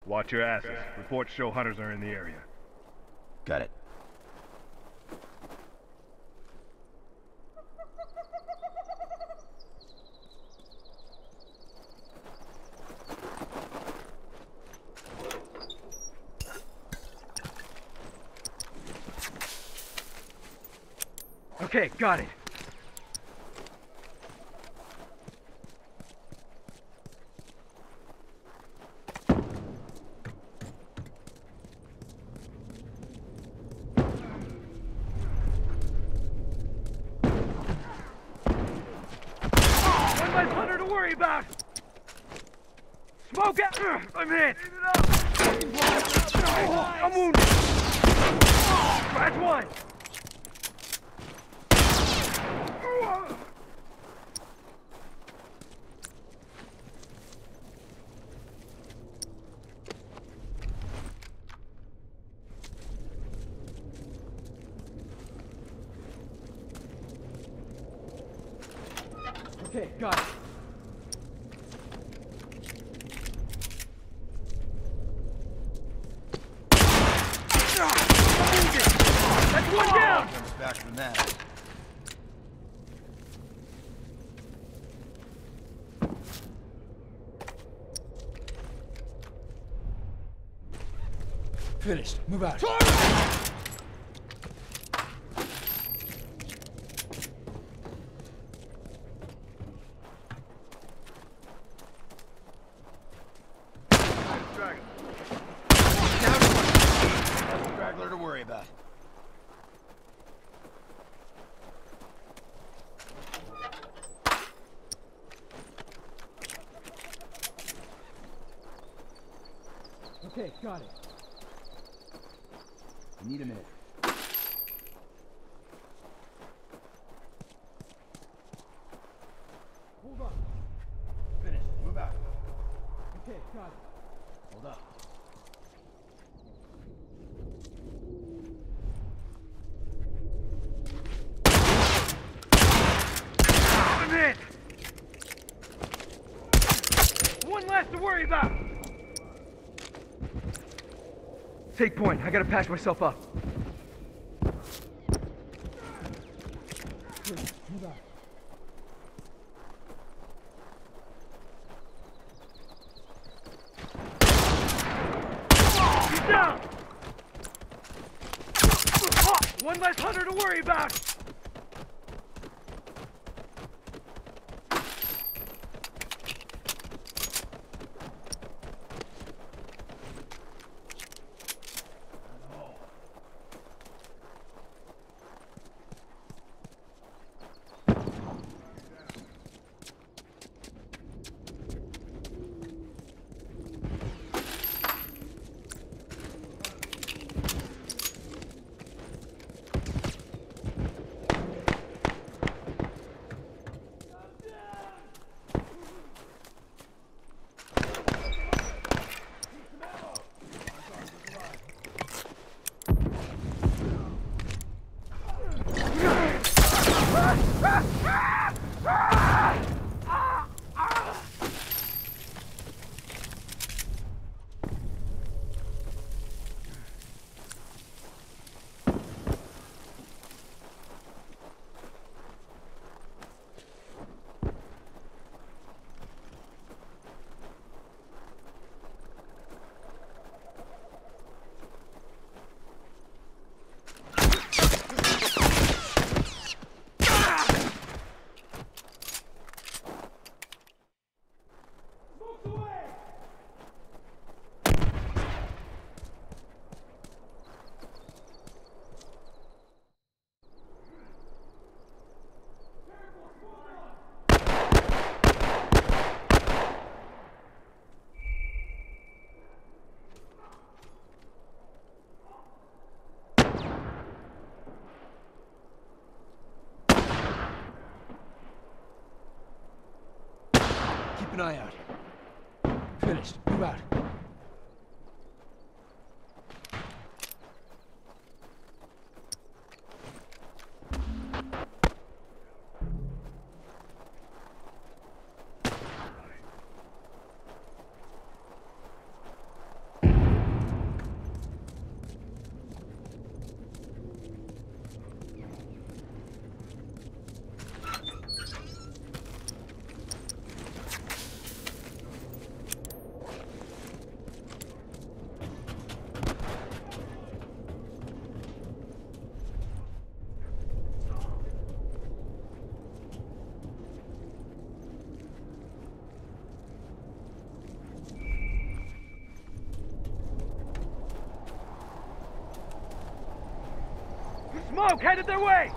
Watch your asses. Reports show hunters are in the area. Got it. Okay, got it. One less hunter to worry about. Smoke out. I'm hit. I'm wounded. Scratch one. Okay, got it. That's one down! Comes back from that. Finished. Move out. Straggler to worry about. Okay, got it. I need a minute. Hold on. Finish. Move out. Okay, got it. Hold up. I'm hit! One less to worry about! Take point. I gotta patch myself up. Move out. He's down! One less hunter to worry about! Keep an eye out. Finished. Move out. Smoke headed their way!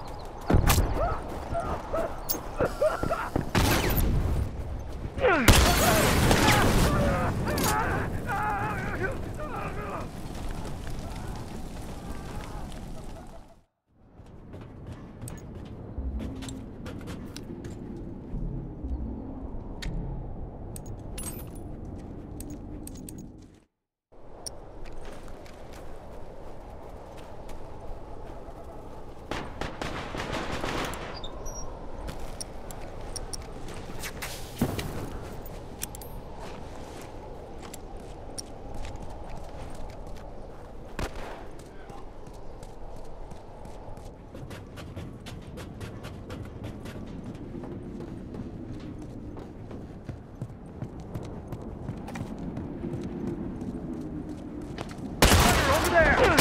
Over there!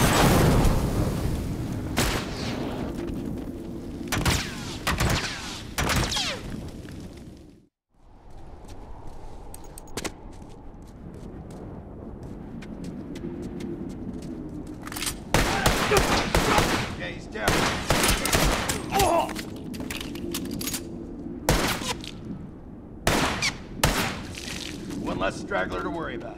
Okay, he's down. One less straggler to worry about.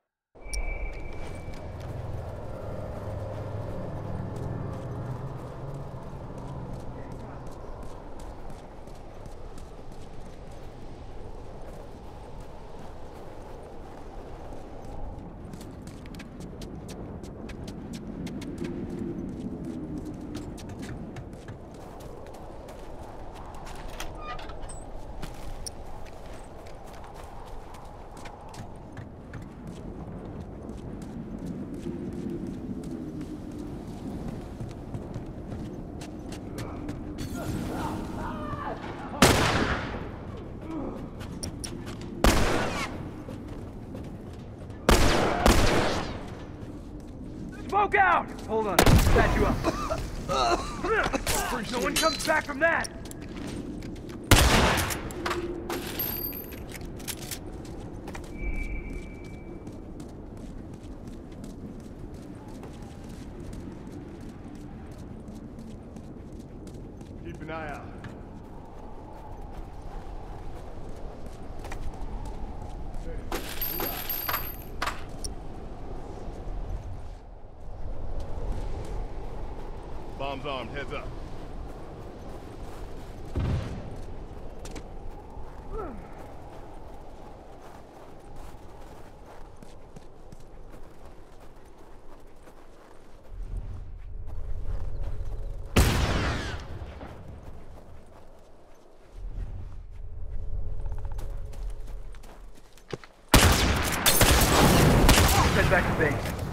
Smoke out! Hold on, patch you up. No one comes back from that! Keep an eye out. Bombs armed, heads up. Head back to base.